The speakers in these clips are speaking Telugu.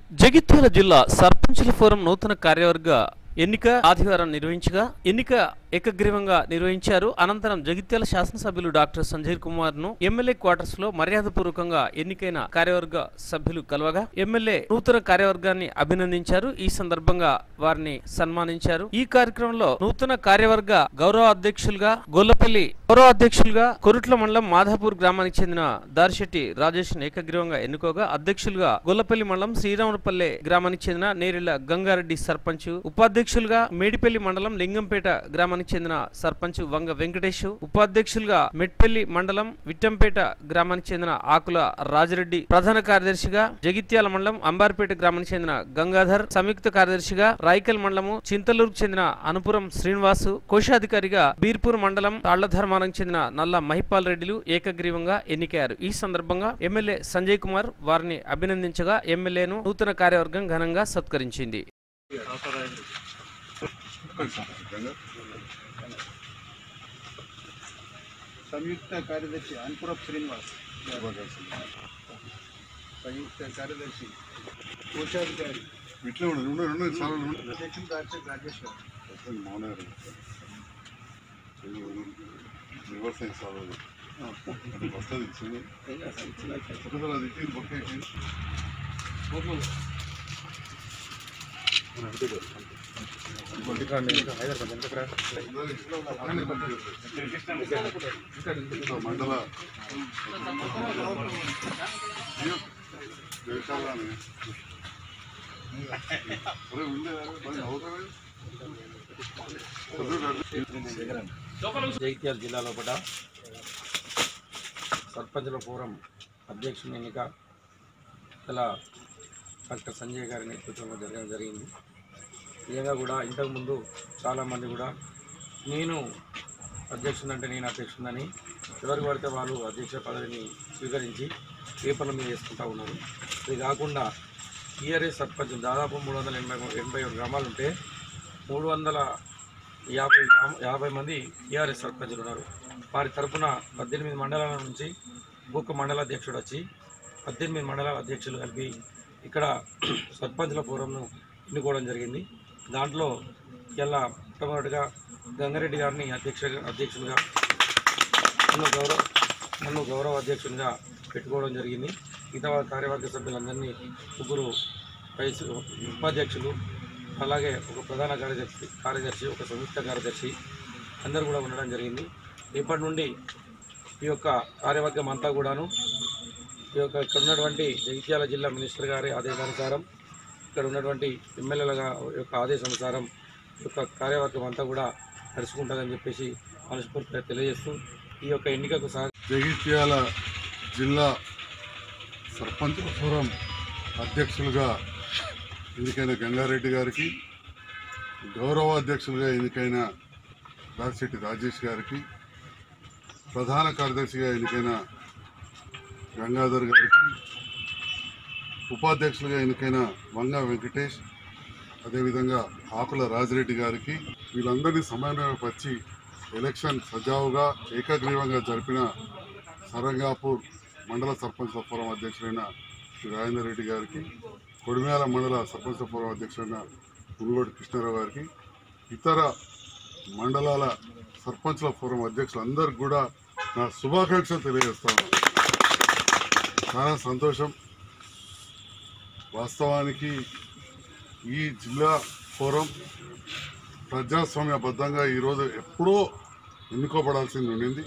జగిత్యాల జిల్లా సర్పంచుల ఫోరం నూతన కార్యవర్గ ఎన్నిక ఆదివారం నిర్వహించగా ఎన్నిక ఏకగ్రీవంగా నిర్వహించారు. అనంతరం జగిత్యాల శాసనసభ్యులు డాక్టర్ సంజయ్ కుమార్ ను ఎమ్మెల్యే క్వార్టర్స్ లో మర్యాదపూర్వకంగా ఎన్నికైన కార్యవర్గ సభ్యులు కలవగా ఎమ్మెల్యే నూతన కార్యవర్గాన్ని అభినందించారు. ఈ సందర్భంగా వారిని సన్మానించారు. ఈ కార్యక్రమంలో నూతన కార్యవర్గ గౌరవ అధ్యక్షులుగా గొల్లపల్లి కొరుట్ల మండలం మాధాపూర్ గ్రామానికి చెందిన దారిశెట్టి రాజేష్ ఏకగ్రీవంగా ఎన్నుకోగా అధ్యక్షులుగా గొల్లపల్లి మండలం శ్రీరాములపల్లె గ్రామానికి చెందిన నేరెళ్ల గంగారెడ్డి సర్పంచ్, ఉపాధ్యక్షులుగా మేడిపల్లి మండలం లింగంపేట గ్రామానికి చెందిన సర్పంచ్ వంగ వెంకటేష్, ఉపాధ్యక్షులుగా మెట్పల్లి మండలం విట్టంపేట గ్రామానికి చెందిన ఆకుల రాజిరెడ్డి, ప్రధాన కార్యదర్శిగా జగిత్యాల మండలం అంబార్పేట గ్రామానికి చెందిన గంగాధర్, సంయుక్త కార్యదర్శిగా రాయికల్ మండలము చింతలూరుకు చెందిన అనుపురం శ్రీనివాసు, కోశాధికారిగా బీర్పూర్ మండలం తాళ్లధర్మానికి చెందిన నల్ల మహిపాల్ రెడ్డిలు ఏకగ్రీవంగా ఎన్నికయ్యారు. ఈ సందర్భంగా ఎమ్మెల్యే సంజయ్ కుమార్ వారిని అభినందించగా ఎమ్మెల్యేను నూతన కార్యవర్గం ఘనంగా సత్కరించింది. संयुक्त कार्यदर्शी अनुपुरप श्रीनिवास, संयुक्त कार्यदर्शी कोशाधिकारी మండల జగిత్యాల జిల్లాలో కూడా సర్పంచుల ఫోరం అధ్యక్షుని ఎన్నిక ఇలా డాక్టర్ సంజయ్ గారి నేతృత్వంలో జరగడం జరిగింది. నిజంగా కూడా ఇంతకుముందు చాలామంది కూడా నేను అధ్యక్షుడు అంటే నేను అధ్యక్షుడని ఎవరికి పడితే వాళ్ళు అధ్యక్ష పదవిని స్వీకరించి పేపర్ల మీద వేసుకుంటూ ఉన్నారు. ఇది కాకుండా టీఆర్ఎస్ సర్పంచ్ దాదాపు 381 గ్రామాలు ఉంటే 350 మంది టీఆర్ఎస్ సర్పంచులు ఉన్నారు. వారి తరఫున 18 మండలాల నుంచి ఒక్కొక్క మండల అధ్యక్షుడు వచ్చి 18 మండలాల అధ్యక్షులు కలిపి ఇక్కడ సర్పంచుల ఫోరంను ఎన్నుకోవడం జరిగింది. దాంట్లో ఇలా మొట్టమొదటిగా గంగారెడ్డి గారిని అధ్యక్షులుగా నన్ను గౌరవ అధ్యక్షునిగా పెట్టుకోవడం జరిగింది. మిగతా కార్యవర్గ సభ్యులందరినీ ముగ్గురు ఉపాధ్యక్షులు, అలాగే ఒక ప్రధాన కార్యదర్శి, ఒక సంయుక్త కార్యదర్శి అందరూ కూడా ఉండడం జరిగింది. ఇప్పటి నుండి ఈ యొక్క కార్యవర్గం అంతా కూడాను ఇక్కడ ఉన్నటువంటి జగిత్యాల జిల్లా మినిస్టర్ గారి ఆదేశానుసారం, ఇక్కడ ఉన్నటువంటి ఎమ్మెల్యేల యొక్క ఆదేశానుసారం ఈ యొక్క కార్యవర్గం అంతా కూడా నడుచుకుంటుందని చెప్పేసి మనస్ఫూర్తిగా తెలియజేస్తూ ఈ యొక్క ఎన్నికకు జగిత్యాల జిల్లా సర్పంచుల ఫోరం అధ్యక్షులుగా ఎన్నికైన గంగారెడ్డి గారికి, గౌరవ అధ్యక్షులుగా ఎన్నికైన దారిశెట్టి రాజేష్ గారికి, ప్రధాన కార్యదర్శిగా ఎన్నికైన గంగాధర్ గారికి, ఉపాధ్యక్షులుగా ఎన్నికైన వంగ వెంకటేష్, అదేవిధంగా ఆకుల రాజిరెడ్డి గారికి, వీళ్ళందరినీ సమన్వయపరిచి ఎలక్షన్ సజావుగా ఏకగ్రీవంగా జరిపిన సరంగాపూర్ మండల సర్పంచుల ఫోరం అధ్యక్షులైన శ్రీ రాజేందర్ రెడ్డి గారికి, కొడిమేల మండల సర్పంచుల ఫోరం అధ్యక్షులైన మునుగోటి కృష్ణారావు గారికి, ఇతర మండలాల సర్పంచుల ఫోరం అధ్యక్షులందరికీ కూడా నా శుభాకాంక్షలు తెలియజేస్తాను. చాలా సంతోషం. వాస్తవానికి ఈ జిల్లా ఫోరం ప్రజాస్వామ్యబద్ధంగా ఈరోజు ఎప్పుడో ఎన్నుకోబడాల్సింది ఉండింది.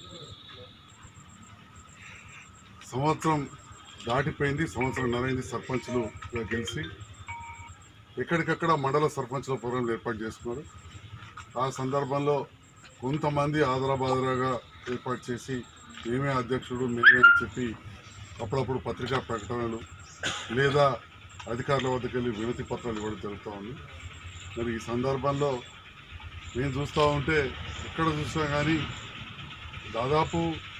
సంవత్సరం దాటిపోయింది, సంవత్సరం నరైంది సర్పంచులుగా గెలిచి. ఎక్కడికక్కడ మండల సర్పంచుల ఫోరంలు ఏర్పాటు చేసుకున్నారు. ఆ సందర్భంలో కొంతమంది ఆదరాబాదరాగా ఏర్పాటు చేసి మేమే అధ్యక్షుడు మేమే అని చెప్పి అప్పుడప్పుడు పత్రికా ప్రకటనలు లేదా అధికారుల వద్దకు వెళ్ళి వినతి పత్రాలు ఇవ్వడం జరుగుతూ ఉంది. మరి ఈ సందర్భంలో నేను చూస్తూ ఉంటే ఎక్కడ చూసినా కానీ దాదాపు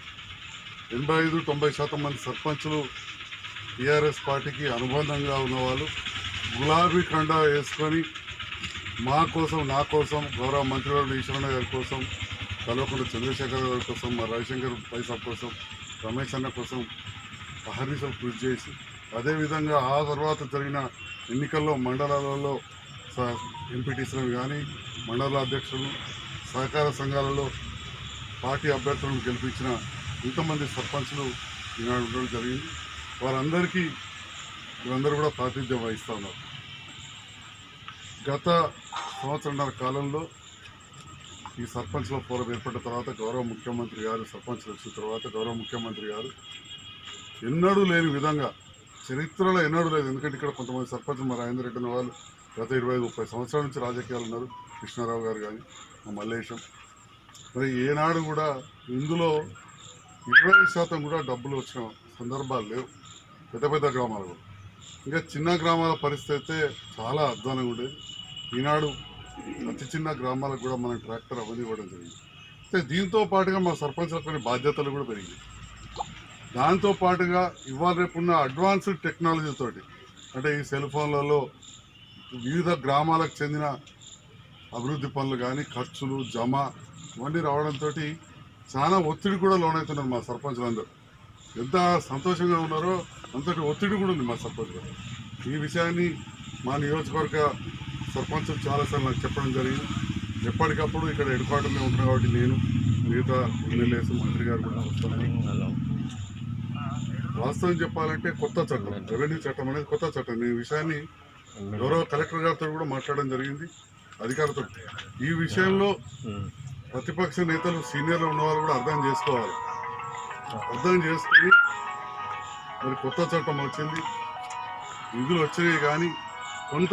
85-90% మంది సర్పంచులు టీఆర్ఎస్ పార్టీకి అనుబంధంగా ఉన్నవాళ్ళు గులాబీ కండా వేసుకొని మా కోసం, నా కోసం, గౌరవ మంత్రివర్యులు ఈశ్వరన్న గారి కోసం, కల్వకుంట్ల చంద్రశేఖర్ గారి కోసం, మా రవిశంకర్ పైసాబ్ కోసం, రమేష్ అన్న కోసం అహర్నిశలు కృషి చేసి అదేవిధంగా ఆ తర్వాత జరిగిన ఎన్నికల్లో మండలాలలో ఎంపీటీసీలను కానీ మండల అధ్యక్షులను సహకార సంఘాలలో పార్టీ అభ్యర్థులను గెలిపించిన ఇంతమంది సర్పంచులు ఈనాడు ఉండడం జరిగింది. వారందరికీ వీరందరూ కూడా ప్రాతినిధ్యం వహిస్తూ ఉన్నారు. గత సంవత్సరంన్నర కాలంలో ఈ సర్పంచ్ల ఫోరం ఏర్పడిన తర్వాత గౌరవ ముఖ్యమంత్రి గారు సర్పంచ్లు వచ్చిన తర్వాత గౌరవ ముఖ్యమంత్రి గారు ఎన్నడూ లేని విధంగా చరిత్రలో ఎన్నడూ లేదు. ఎందుకంటే ఇక్కడ కొంతమంది సర్పంచులు మా రాజేంద్ర రెడ్డి వాళ్ళు గత 25-30 సంవత్సరాల నుంచి రాజకీయాలు ఉన్నారు. కృష్ణారావు గారు కానీ మా మల్లేశం, మరి ఏనాడు కూడా ఇందులో 20% కూడా డబ్బులు వచ్చిన సందర్భాలు లేవు. పెద్ద పెద్ద గ్రామాలు ఇంకా చిన్న గ్రామాల పరిస్థితి అయితే చాలా అధ్వానంగా ఉండేది. ఈనాడు అతి చిన్న గ్రామాలకు కూడా మనం ట్రాక్టర్ అవన్నీ ఇవ్వడం జరిగింది. అయితే దీంతో పాటుగా మా సర్పంచ్ల కొన్ని బాధ్యతలు కూడా పెరిగింది. దాంతో పాటుగా ఇవాళ రేపున్న అడ్వాన్స్డ్ టెక్నాలజీతోటి అంటే ఈ సెల్ ఫోన్లలో వివిధ గ్రామాలకు చెందిన అభివృద్ధి పనులు కానీ ఖర్చులు జమ ఇవన్నీ రావడంతో చాలా ఒత్తిడి కూడా లోనవుతున్నారు మా సర్పంచులందరూ. ఎంత సంతోషంగా ఉన్నారో అంతటి ఒత్తిడి కూడా ఉంది మా సర్పంచ్. ఈ విషయాన్ని మా నియోజకవర్గ సర్పంచులు చాలాసార్లు నాకు చెప్పడం జరిగింది. ఎప్పటికప్పుడు ఇక్కడ హెడ్ క్వార్టర్లో ఉంటున్నాను కాబట్టి నేను మిగతా ఎమ్మెల్యేస్ మంత్రి గారు కూడా వస్తున్నాను. వాస్తవం చెప్పాలంటే కొత్త చట్టం రెవెన్యూ చట్టం అనేది కొత్త చట్టం. ఈ విషయాన్ని గౌరవ కలెక్టర్ గారితో కూడా మాట్లాడడం జరిగింది అధికారులతో. ఈ విషయంలో ప్రతిపక్ష నేతలు సీనియర్లు ఉన్నవారు కూడా అర్థం చేసుకోవాలి. అర్థం చేసుకుని మరి కొత్త చట్టం వచ్చింది, నిధులు వచ్చినాయి, కానీ కొంత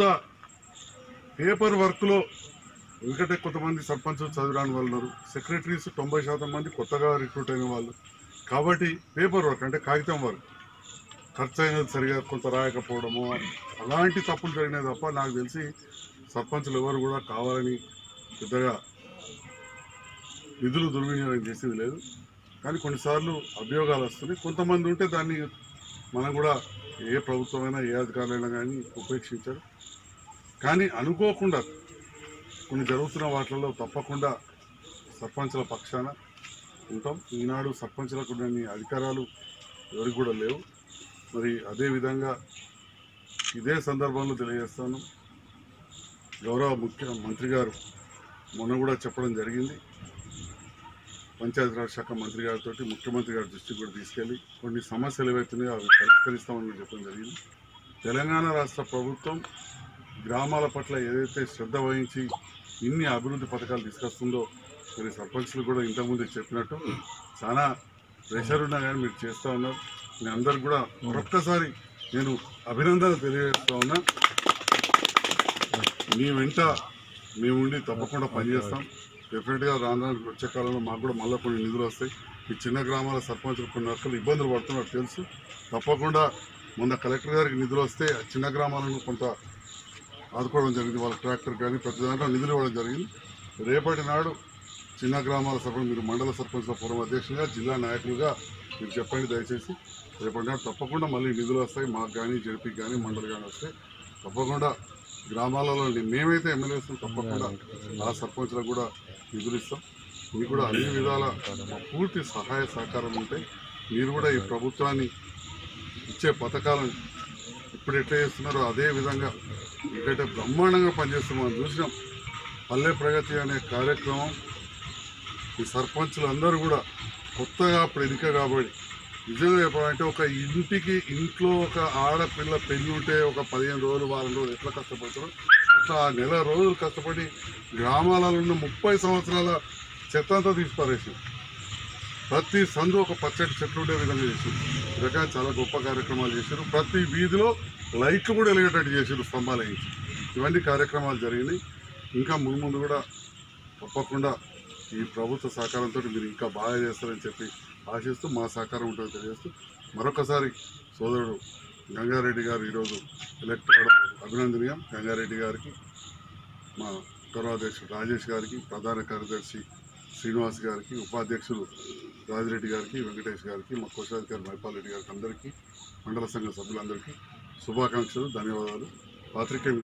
పేపర్ వర్క్లో ఎందుకంటే కొంతమంది సర్పంచులు చదివిరాని వాళ్ళు ఉన్నారు. సెక్రటరీస్ 90% మంది కొత్తగా రిక్రూట్ అయిన వాళ్ళు. కాబట్టి పేపర్ వర్క్ అంటే కాగితం వర్క్ ఖర్చు అయినది సరిగా కొంత రాయకపోవడము అలాంటి తప్పులు జరిగినాయి తప్ప నాకు తెలిసి సర్పంచులు ఎవరు కూడా కావాలని పెద్దగా నిధులు దుర్వినియోగం చేసేది లేదు. కానీ కొన్నిసార్లు అభియోగాలు వస్తున్నాయి. కొంతమంది ఉంటే దాన్ని మనం కూడా ఏ ప్రభుత్వమైనా ఏ అధికారులైనా కానీ ఉపేక్షించారు. కానీ అనుకోకుండా కొన్ని జరుగుతున్న వాటిల్లో తప్పకుండా సర్పంచుల పక్షాన ఉంటాం. ఈనాడు సర్పంచులకు కొన్ని అధికారాలు ఎవరికి కూడా లేవు. మరి అదేవిధంగా ఇదే సందర్భంలో తెలియజేస్తాను, గౌరవ ముఖ్యమంత్రి గారు మొన్న కూడా చెప్పడం జరిగింది. పంచాయతీరాజ్ శాఖ మంత్రి గారితో ముఖ్యమంత్రి గారి దృష్టికి కూడా తీసుకెళ్ళి కొన్ని సమస్యలు ఏవైతున్నాయో అవి పరిష్కరిస్తామని చెప్పడం జరిగింది. తెలంగాణ రాష్ట్ర ప్రభుత్వం గ్రామాల పట్ల ఏదైతే శ్రద్ధ వహించి ఇన్ని అభివృద్ధి పథకాలు తీసుకొస్తుందో మరి సర్పంచ్లు కూడా ఇంతకుముందు చెప్పినట్టు చాలా ప్రెషర్ ఉన్నా కానీ మీరు చేస్తూ ఉన్నారు. మీ అందరికి కూడా మరొక్కసారి నేను అభినందనలు తెలియజేస్తూ ఉన్నా. మీ వెంట మేముండి తప్పకుండా పనిచేస్తాం. డెఫినెట్గా రాను వచ్చే కాలంలో మాకు కూడా మళ్ళీ కొన్ని నిధులు వస్తాయి. ఈ చిన్న గ్రామాల సర్పంచులు కొన్ని రకాల ఇబ్బందులు పడుతున్నట్టు తెలుసు. తప్పకుండా మొన్న కలెక్టర్ గారికి నిధులు వస్తే చిన్న గ్రామాలను కొంత ఆదుకోవడం జరిగింది. వాళ్ళ ట్రాక్టర్ కానీ ప్రతి దాంట్లో నిధులు ఇవ్వడం జరిగింది. రేపటి నాడు చిన్న గ్రామాల సర్పంచ్ మీరు మండల సర్పంచ్ల ఫోరం అధ్యక్షులుగా జిల్లా నాయకులుగా మీరు చెప్పండి దయచేసి. రేపటి నాడు తప్పకుండా మళ్ళీ నిధులు వస్తాయి. మాకు కానీ జడ్పీకి కానీ మండలి కానీ వస్తాయి. తప్పకుండా గ్రామాలలో మేమైతే ఎమ్మెల్యేస్ తప్పకుండా ఆ సర్పంచ్లకు కూడా నిధులు ఇస్తాం. మీకు కూడా అన్ని విధాల పూర్తి సహాయ సహకారం ఉంటాయి. మీరు కూడా ఈ ప్రభుత్వాన్ని ఇచ్చే పథకాలను ఇప్పుడు ఎట్లా చేస్తున్నారో అదే విధంగా ఎందుకంటే బ్రహ్మాండంగా పనిచేస్తున్నాం. మనం చూసినాం పల్లె ప్రగతి అనే కార్యక్రమం ఈ సర్పంచులు అందరూ కూడా కొత్తగా అప్పుడు ఎన్నిక కాబట్టి నిజంగా చెప్పాలంటే ఒక ఇంట్లో ఒక ఆడపిల్ల పెళ్ళి ఉంటే ఒక 15 రోజులు వారం రోజులు ఎట్లా కష్టపడతారో అట్లా ఆ నెల రోజులు కష్టపడి గ్రామాలలో ఉన్న 30 సంవత్సరాల చెత్త అంతా తీసిపారేసారు. ప్రతి సందు ఒక పచ్చటి చెట్లు ఉండే విధంగా చేశారు. ఈ రకంగా చాలా గొప్ప కార్యక్రమాలు చేశారు. ప్రతి వీధిలో లైట్లు కూడా వెలిగేటట్టు చేశారు, స్తంభాలు వేయించి. ఇవన్నీ కార్యక్రమాలు జరిగినాయి. ఇంకా ముందు కూడా తప్పకుండా ఈ ప్రభుత్వ సహకారంతో మీరు ఇంకా బాగా చేస్తారని చెప్పి ఆశిస్తూ మా సహకారం ఉంటుందని తెలియజేస్తూ మరొకసారి సోదరుడు గంగారెడ్డి గారు ఈరోజు ఎలక్ట్ అవ్వడం అభినందనీయం. గంగారెడ్డి గారికి, మా గౌరవాధ్యక్షుడు రాజేష్ గారికి, ప్రధాన కార్యదర్శి శ్రీనివాస్ గారికి, ఉపాధ్యక్షులు రాజిరెడ్డి గారికి, వెంకటేష్ గారికి, మా కోశాధికారి మైపాల్ రెడ్డి గారికి, అందరికీ మండల సంఘ సభ్యులందరికీ శుభాకాంక్షలు, ధన్యవాదాలు. పాత్రికేయ